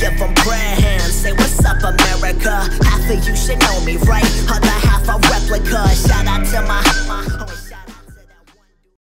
give them prayer hands. Say what's up, America. Half of you should know me, right? Other half a replica. Shout out to my